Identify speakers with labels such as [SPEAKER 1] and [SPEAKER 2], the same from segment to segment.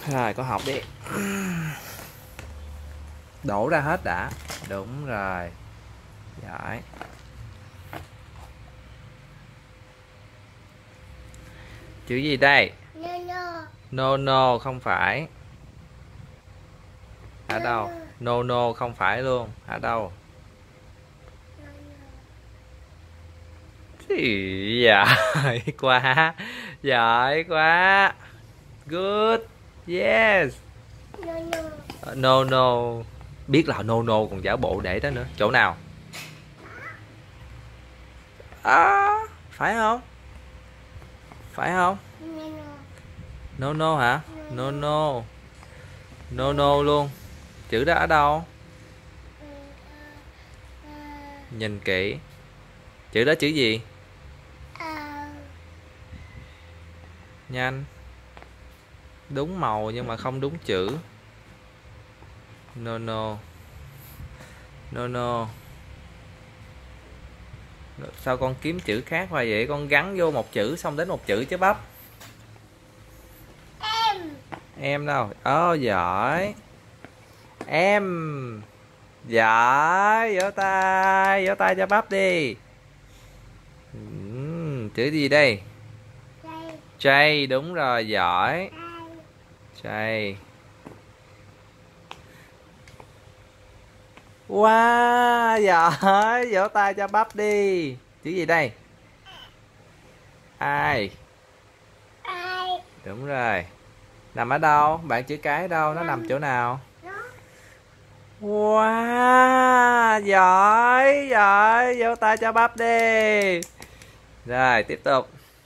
[SPEAKER 1] Rồi con học đi. Đổ ra hết đã. Đúng rồi. Giỏi. Chữ gì đây? No no không phải. Ở đâu? No no không phải luôn. Ở đâu? Giỏi quá. Giỏi quá. Good. Yes. No no. Biết là no no còn giả bộ để đó nữa. Chỗ nào? À, phải không? Phải không? No no hả? No no. No no luôn. Chữ đó ở đâu? Nhìn kỹ. Chữ đó chữ gì? Nhanh. Đúng màu nhưng mà không đúng chữ. No no. No no. Sao con kiếm chữ khác hoài vậy? Con gắn vô một chữ xong đến một chữ chứ bắp. Em đâu? Giỏi. Em. Giỏi. Vỗ tay cho bắp đi. Chữ gì đây? J. Đúng rồi, giỏi. J. Wow, giỏi. Vỗ tay cho bắp đi. Chữ gì đây? Ai. Đúng rồi. Nằm ở đâu? Bạn chữ cái đâu? Nó nằm chỗ nào? Wow, giỏi, giỏi. Vỗ tay cho bắp đi. Rồi, tiếp tục.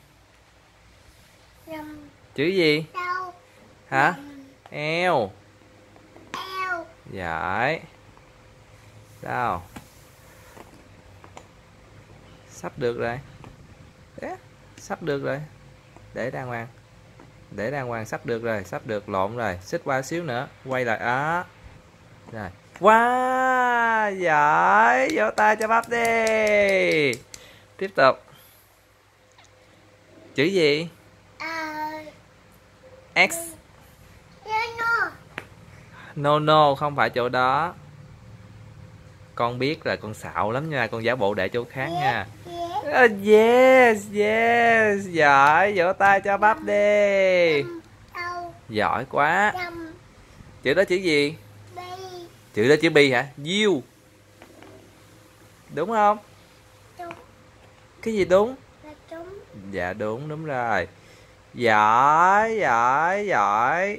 [SPEAKER 1] Chữ gì? Hả? Eo. Giỏi. Sao? Sắp được rồi. Đấy, sắp được rồi. Để đàng hoàng. Để đàng hoàng, sắp được rồi. Sắp được, lộn rồi. Xích qua xíu nữa. Quay lại. Đó. Rồi. Wow, giỏi. Vỗ tay cho bắp đi. Tiếp tục. Chữ gì? X. No no, không phải chỗ đó. Con biết là con xạo lắm nha. Con giả bộ để chỗ khác nha. Yes, yes. Giỏi, vỗ tay cho bắp đi. Giỏi quá. Chữ đó chữ gì? Chữ đó chữ bi hả? You. Đúng không? Cái gì đúng? Dạ đúng, đúng rồi. Giỏi, giỏi, giỏi.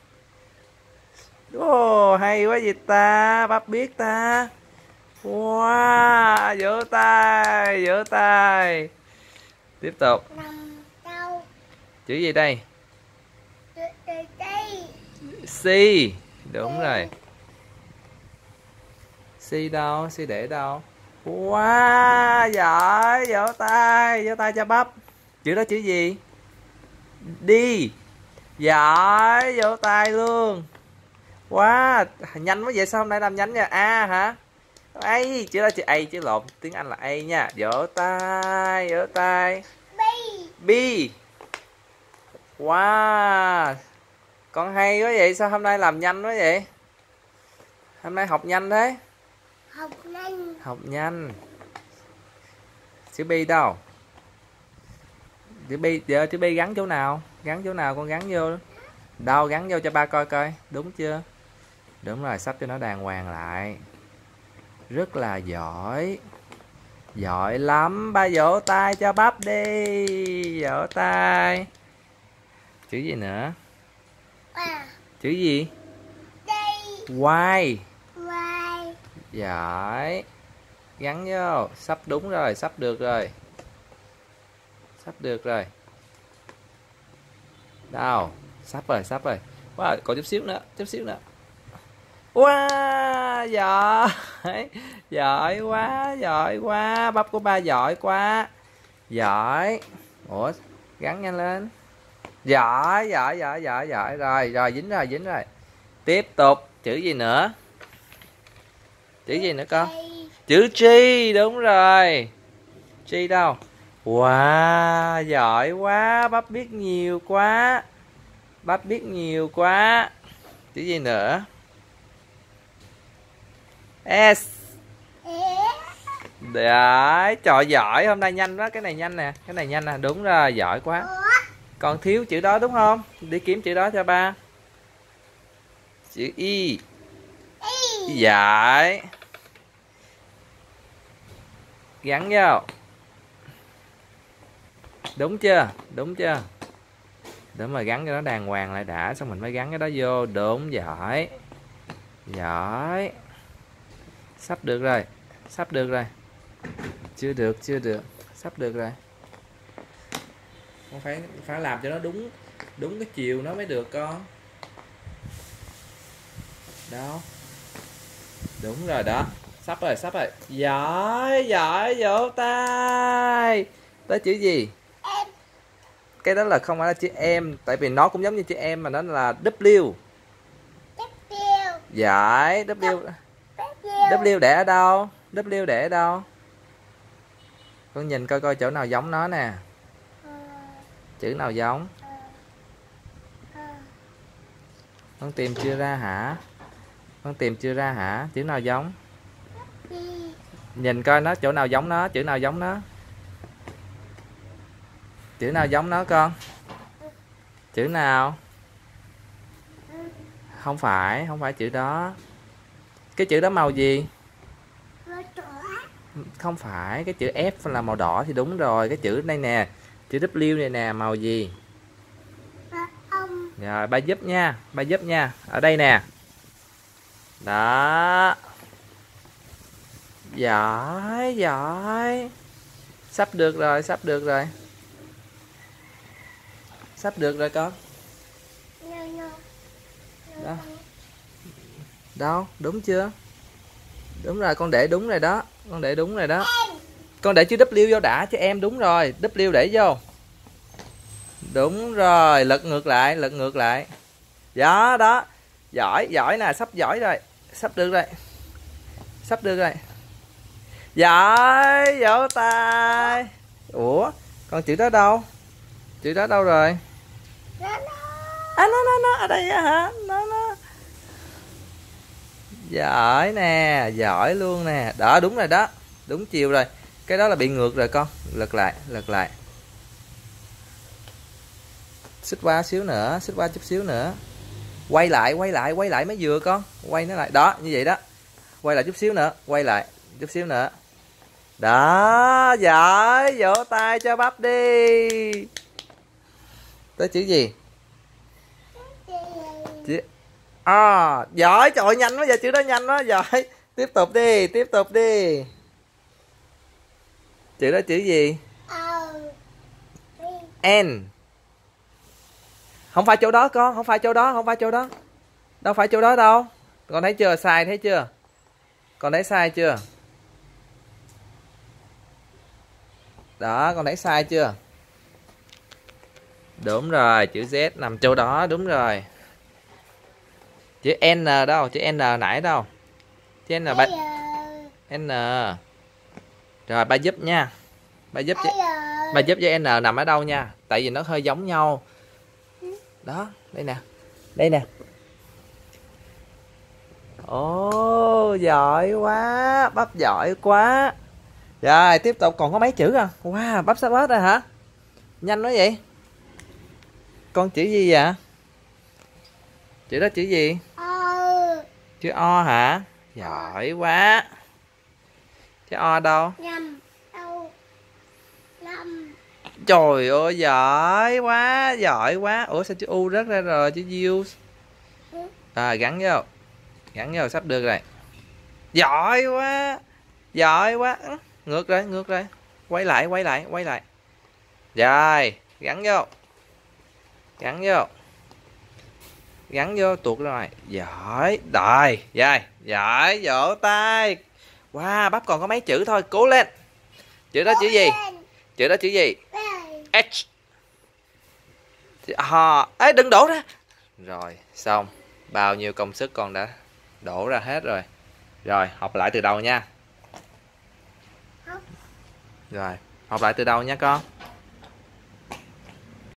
[SPEAKER 1] Hay quá vậy ta. Bắp biết ta. Wow, vỗ tay, vỗ tay. Tiếp tục. Chữ gì đây? C. Đúng rồi. C đâu? C để đâu? Wow, giỏi, vỗ tay cho bắp. Chữ đó chữ gì? Đi. Giỏi, vỗ tay luôn. Wow, nhanh quá vậy, sao hôm nay làm nhanh nha? A hả? A, chữ đó chữ A, chữ lộn, tiếng Anh là A nha. Vỗ tay, vỗ tay. B. Wow, con hay quá vậy, sao hôm nay làm nhanh quá vậy? Hôm nay học nhanh thế. Học nhanh. Chữ B đâu? Chữ B, giờ chữ B gắn chỗ nào? Gắn chỗ nào con gắn vô? Đâu, gắn vô cho ba coi coi, đúng chưa? Đúng rồi, sắp cho nó đàng hoàng lại. Rất là giỏi. Giỏi lắm, ba vỗ tay cho bắp đi. Vỗ tay. Chữ gì nữa? Chữ gì? Y. Giỏi. Gắn vô, sắp đúng rồi, sắp được rồi. Sắp được rồi. Đâu? Sắp rồi, sắp rồi. Wow, còn chút xíu nữa, chút xíu nữa. Wow, giỏi. Giỏi quá. Bắp của ba giỏi quá. Giỏi. Ủa, gắn nhanh lên. Giỏi. Rồi, dính rồi. Tiếp tục. Chữ gì nữa? Chữ gì nữa con? Chữ G, đúng rồi. G đâu? Wow, giỏi quá. Bắp biết nhiều quá. Bắp biết nhiều quá. Chữ gì nữa? S. Đấy, trời giỏi, hôm nay nhanh quá, cái này nhanh nè, cái này nhanh nè, đúng rồi, giỏi quá. Còn thiếu chữ đó đúng không? Đi kiếm chữ đó cho ba. Chữ Y. Giỏi. Gắn vô. Đúng chưa? Đúng chưa? Để mà gắn cái đó đàng hoàng lại đã, xong mình mới gắn cái đó vô. Đúng, giỏi. Giỏi. Sắp được rồi. Sắp được rồi. Chưa được, chưa được. Sắp được rồi. Không phải làm cho nó đúng cái chiều nó mới được con. Đâu? Đúng rồi đó. Sắp rồi, sắp rồi. Giỏi, giỏi, vỗ tay. Đó chữ gì? Em. Cái đó là không phải là chữ em, tại vì nó cũng giống như chữ em mà nó là W. W. Giỏi, W. W để ở đâu? W để ở đâu? Con nhìn coi coi chỗ nào giống nó nè. Chữ nào giống? Con tìm chưa ra hả? Con tìm chưa ra hả? Chữ nào giống? Nhìn coi nó chỗ nào giống nó, chữ nào giống nó? Chữ nào giống nó con? Chữ nào? Không phải chữ đó. Cái chữ đó màu gì? Không phải, cái chữ F là màu đỏ thì đúng rồi. Cái chữ đây nè, chữ W này nè, màu gì? Rồi, ba giúp nha, ba giúp nha. Ở đây nè. Đó. Giỏi, giỏi. Sắp được rồi, sắp được rồi. Sắp được rồi con. Đó. Đâu, đúng chưa? Đúng rồi, con để đúng rồi đó. Con để đúng rồi đó. Con để chữ W vô đã cho em, đúng rồi. W để vô. Đúng rồi, lật ngược lại, lật ngược lại. Đó, đó. Giỏi, giỏi nè, sắp giỏi rồi. Sắp được rồi. Sắp được rồi. Giỏi, vỗ tay. Ủa, con chữ đó đâu? Chữ đó đâu rồi? À, nó ở đây hả? Nó. Giỏi nè, giỏi luôn nè. Đó, đúng rồi đó. Đúng chiều rồi. Cái đó là bị ngược rồi con. Lật lại, lật lại. Xích qua xíu nữa, xích qua chút xíu nữa. Quay lại, quay lại, quay lại mới vừa con. Quay nó lại. Đó, như vậy đó. Quay lại chút xíu nữa, quay lại chút xíu nữa. Đó, giỏi, vỗ tay cho Bắp đi. Tới chữ gì? Chữ à, giỏi, trời nhanh quá, giờ chữ đó nhanh quá, giỏi. Tiếp tục đi, tiếp tục đi. Chữ đó chữ gì? N. Không phải chỗ đó con, không phải chỗ đó, không phải chỗ đó. Đâu phải chỗ đó đâu. Con thấy chưa, sai thấy chưa? Con thấy sai chưa? Đó, con thấy sai chưa? Đúng rồi, chữ Z nằm chỗ đó, đúng rồi. Chữ N đâu? Chữ N nãy đâu? Chữ N ba... N. Rồi ba giúp nha. Ba giúp cho N nằm ở đâu nha. Tại vì nó hơi giống nhau. Đó, đây nè. Đây nè. Ồ, giỏi quá. Bắp giỏi quá. Rồi, tiếp tục còn có mấy chữ à? Wow, Bắp sắp hết rồi hả? Nhanh quá vậy. Con chữ gì vậy? Chữ đó chữ gì? Chữ O hả? Giỏi quá. Chữ O đâu? Trời ơi, giỏi quá, giỏi quá. Ủa sao chữ U rớt ra rồi, chữ U. À, gắn vô. Gắn vô, sắp được rồi. Giỏi quá. Giỏi quá. Ngược rồi, ngược rồi. Quay lại, quay lại, quay lại. Rồi, gắn vô. Gắn vô. Gắn vô, tuột ra ngoài. Giỏi. Rồi, rồi. Giỏi, vỗ tay. Wow, Bắp còn có mấy chữ thôi, cố lên. Chữ đó chữ gì? Chữ đó chữ gì? H. Ê, đừng đổ ra. Rồi, xong. Bao nhiêu công sức con đã đổ ra hết rồi. Rồi, học lại từ đầu nha. Rồi, học lại từ đầu nha con.